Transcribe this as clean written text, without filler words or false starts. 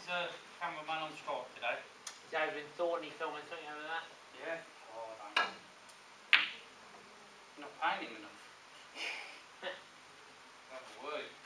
He's a cameraman on strike today. He's over in Thorney filming something over there. Yeah. Oh, I don't know. You're not paying him enough. Have a word.